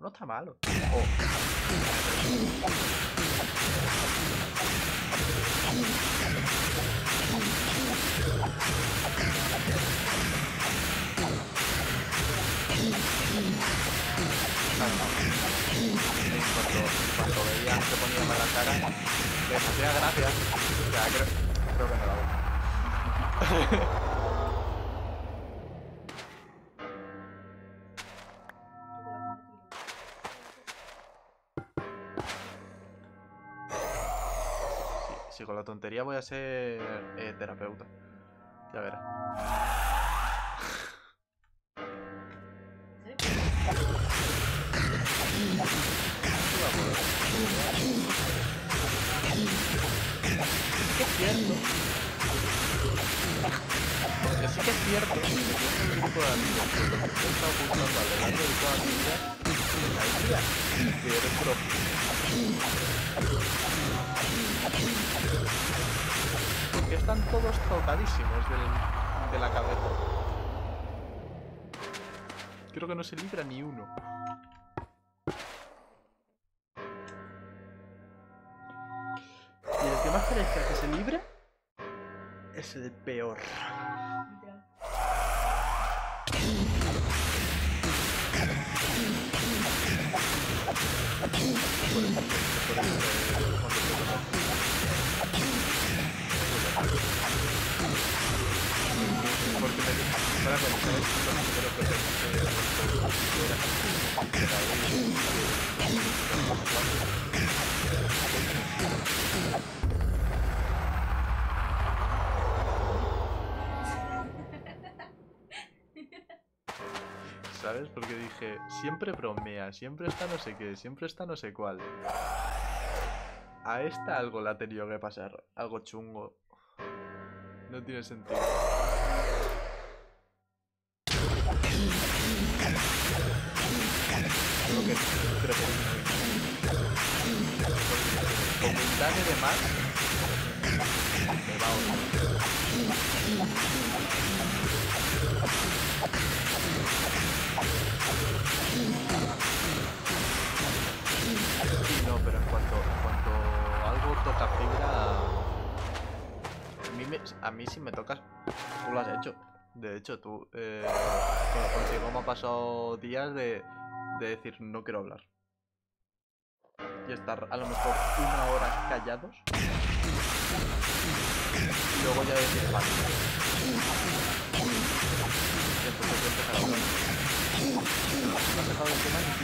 está malo. Oh. Cuando veía que ponía mala cara, les hacía gracia. Ya, creo que no la voy. Si con la tontería voy a ser terapeuta. Ya verás. Es cierto. Porque sí que es cierto que yo soy un grupo de amigos que lo que he estado buscando a lo largo de toda mi vida la idea que eres profe. Porque están todos tocadísimos de la cabeza. Creo que no se libra ni uno. Y el que más parezca que se libre es el peor. Porque para pensar es lo primero que ¿sabes? Porque dije, siempre bromea, siempre está no sé qué, siempre está no sé cuál. A esta algo le ha tenido que pasar, algo chungo. No tiene sentido. Creo que con puntaje de más me va a sí, no, pero en cuanto algo toca fibra, a mí si me tocas, tú lo has hecho. De hecho, tú contigo me ha pasado días de decir no quiero hablar. Y estar a lo mejor 1 hora callados. Y luego ya decir vale. Y entonces yo empezar a hablar. No has dejado el tema ni tú.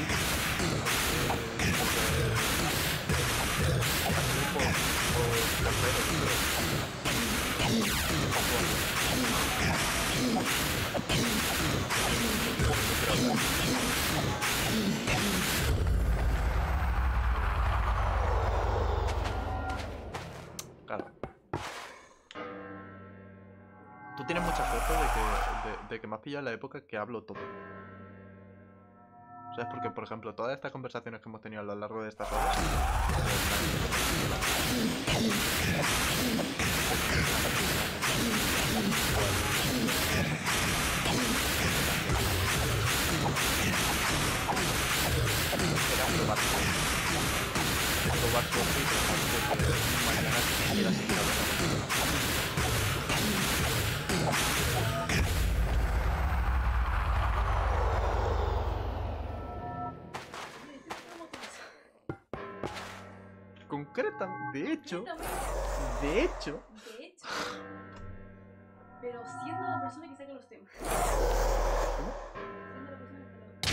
Claro. Tú tienes mucha suerte de que me has pillado en la época que hablo todo. ¿Sabes? Porque, por ejemplo, todas estas conversaciones que hemos tenido a lo largo de estas horas... Era probar suerte y pensar que mañana quisiera seguir hablando. Concretamente, de hecho. Pero siendo la persona que saca los temas. ¿Cómo? Siendo la persona que saca los temas.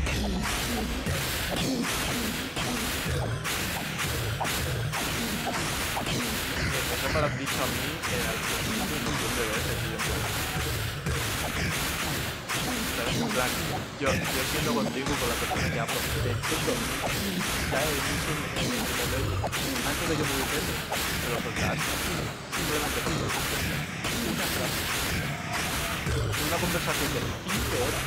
Eso me lo has dicho a mí al principio un montón de veces, tío. ¿Sabes? En plan, yo siendo contigo con la persona que hablo, de todo, ya he dicho en el momento, antes de que me dijese, te lo soltaste. Simplemente una frase. Una conversación de 5 horas.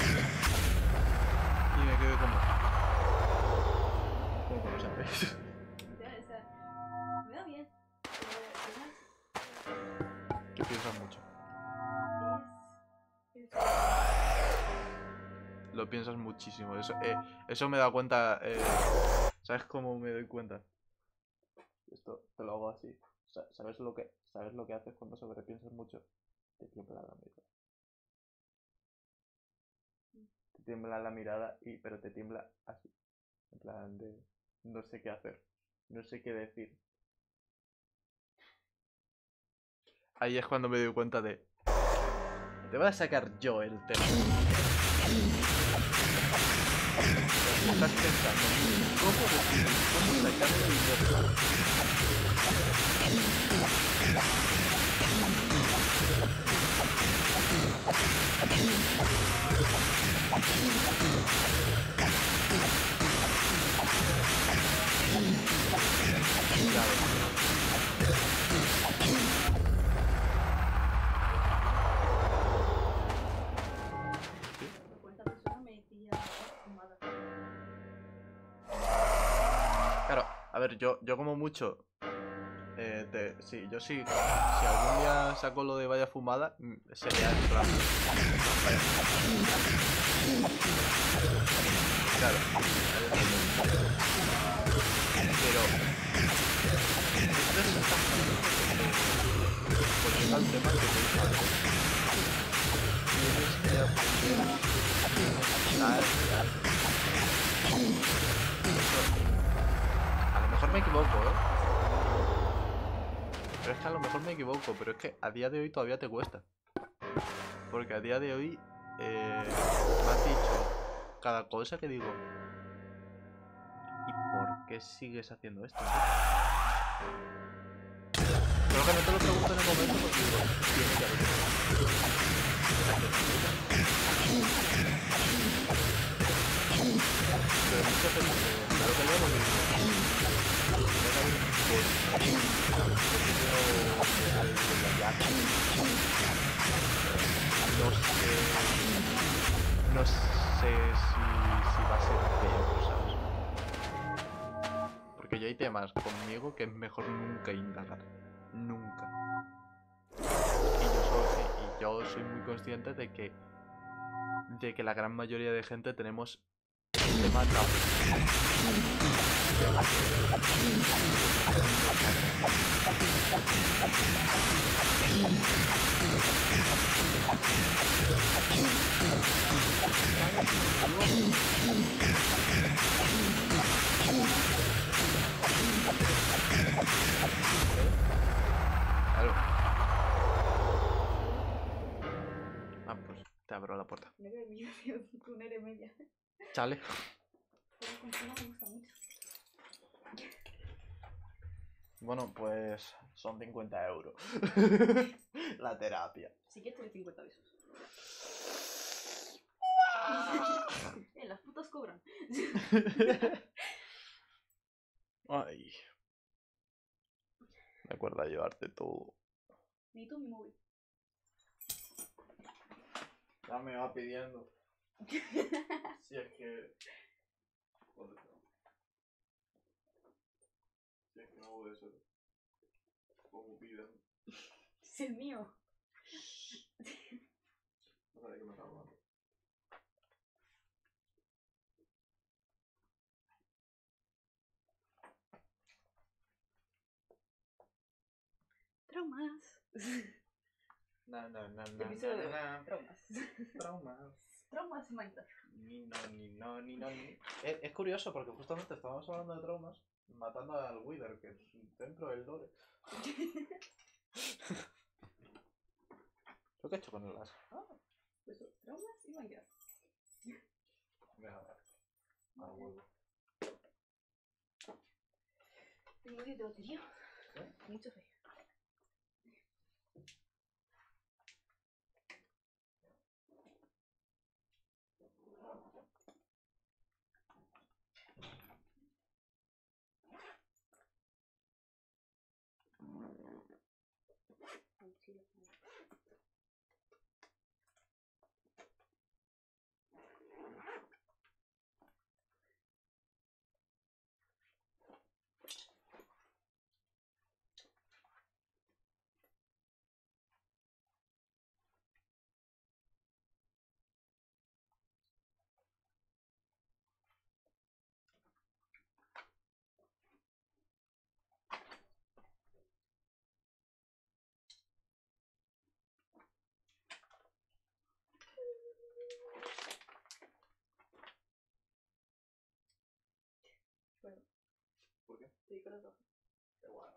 Y me quedé como... ¿Cómo que no sabes? Ya, o sea, me da bien. Además, Que piensas mucho. Lo piensas muchísimo. Eso me da cuenta. ¿Sabes cómo me doy cuenta? Esto te lo hago así. ¿Sabes lo que haces cuando sobrepiensas mucho? Te tiembla la mirada. Te tiembla la mirada, pero te tiembla así. En plan de. No sé qué hacer. No sé qué decir. Ahí es cuando me doy cuenta de. Te voy a sacar yo el tema. Estás pensando, ¿cómo decir? ¿Cómo sacar el dinero? Claro, a ver, yo como mucho. Sí, yo sí. Si algún día saco lo de vaya fumada, sería en plan. Claro. Pero. Esto es porque es el tema que te digo antes. Tienes que aprender a estar. A lo mejor me equivoco, Pero es que a lo mejor me equivoco, pero es que a día de hoy todavía te cuesta. Porque a día de hoy me has dicho cada cosa que digo. ¿Y por qué sigues haciendo esto? Creo que no te lo pregunto en el momento porque digo, tiene que haber. Pero muchas veces creo que luego digo, no sé si va a ser peor, ¿sabes? Porque ya hay temas conmigo que es mejor nunca indagar. Nunca. Y yo soy muy consciente de que la gran mayoría de gente tenemos el tema tabú. Claro. Ah, pues te abro la puerta. Tú no eres media. Chale. Pero con no me gusta mucho. Bueno, pues son 50 euros. La terapia. Si quieres te doy 50 pesos. Las putas cobran. Ay. Me acuerdo de llevarte todo. Necesito mi móvil. Ya me va pidiendo. Si es que. Joder. Si es que no puede ser. Como piden. Es el mío. No sabía que me estaba hablando. Traumas. Episodio traumas. Traumas. Traumas Minecraft. Ni. Es curioso porque justamente estábamos hablando de traumas matando al Wither, que es dentro del lore. ¿Lo que he hecho con el as? Pues traumas y Minecraft. Venga, a ver. Al huevo. Tengo 10 de batería. ¿Qué? Mucha fe. Sí, corazón. Qué bueno.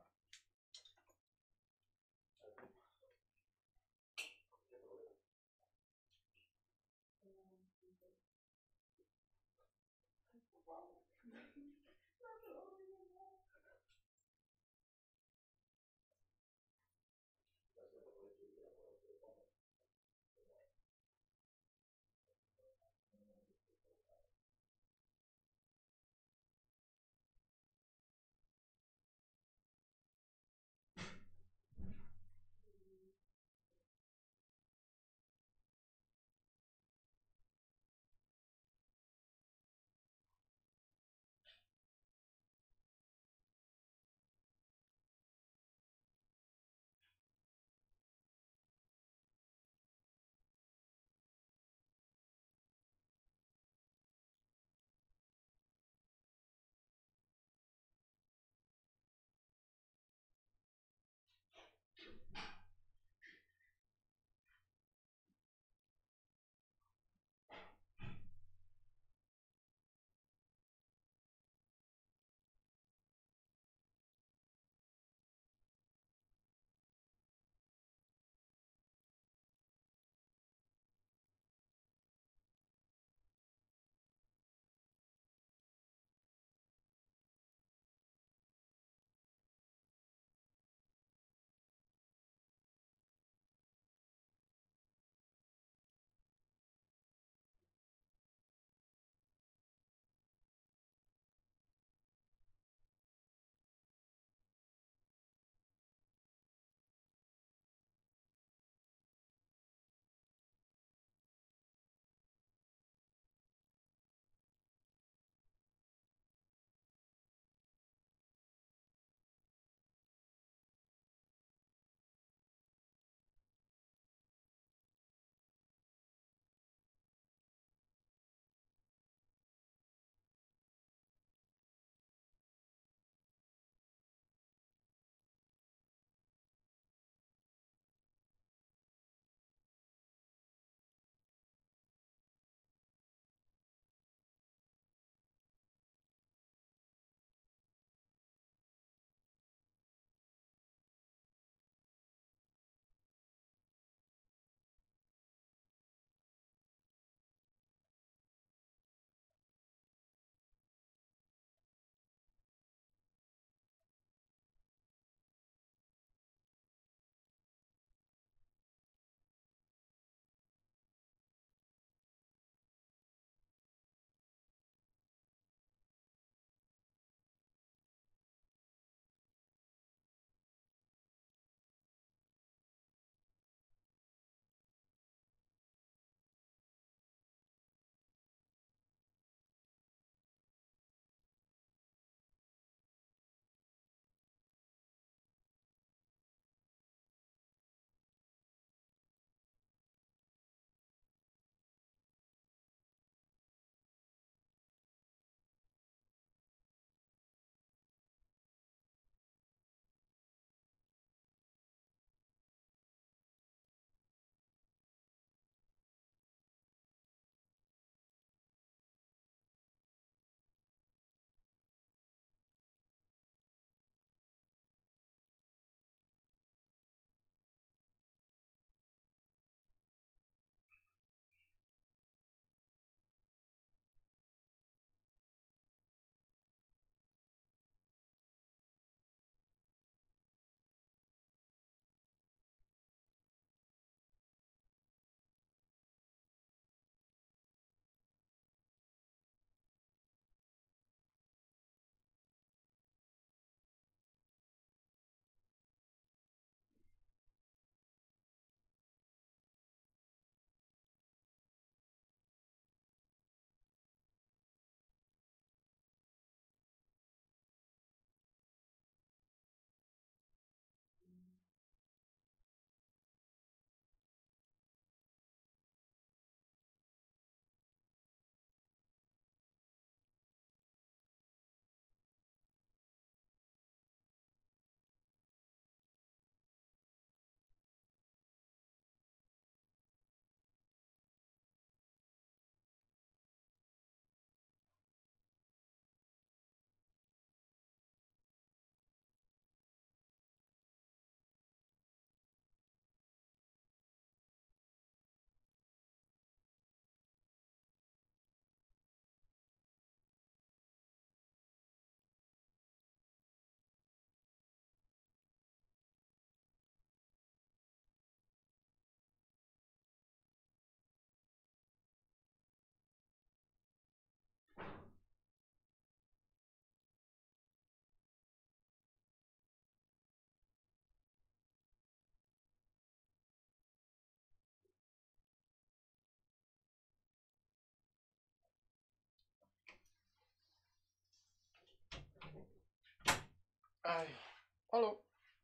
Ay, aló.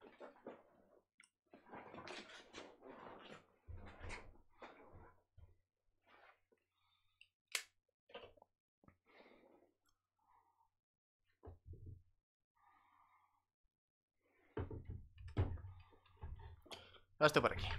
Estoy por aquí.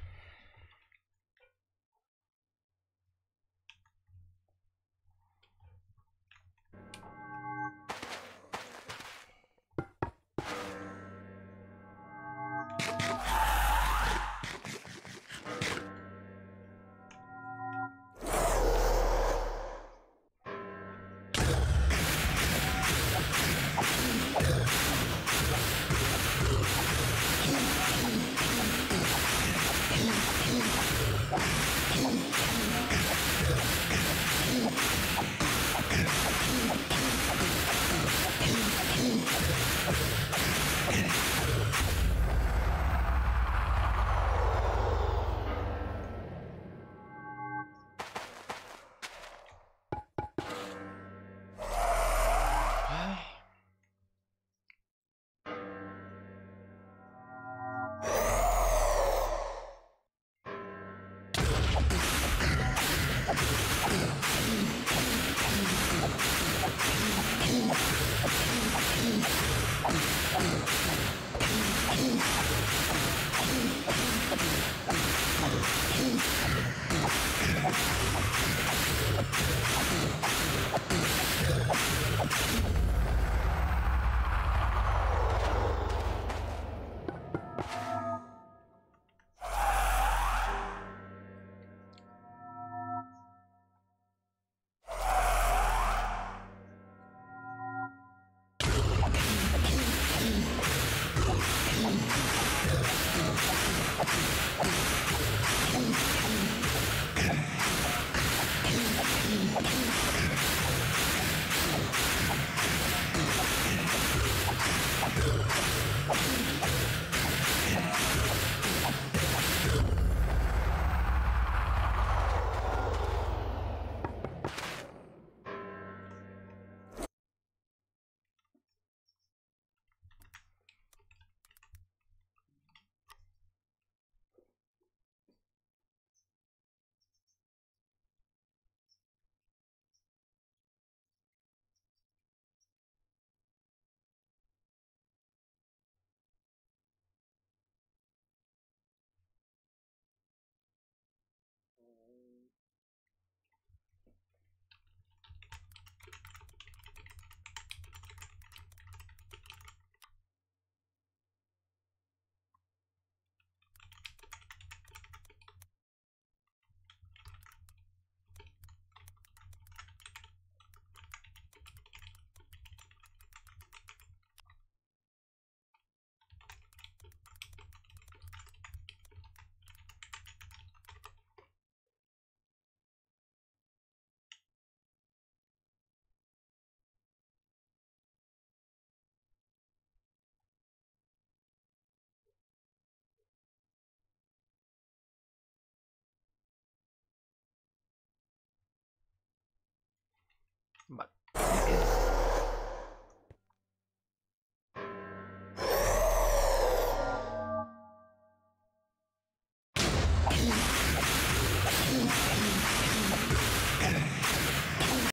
Vale.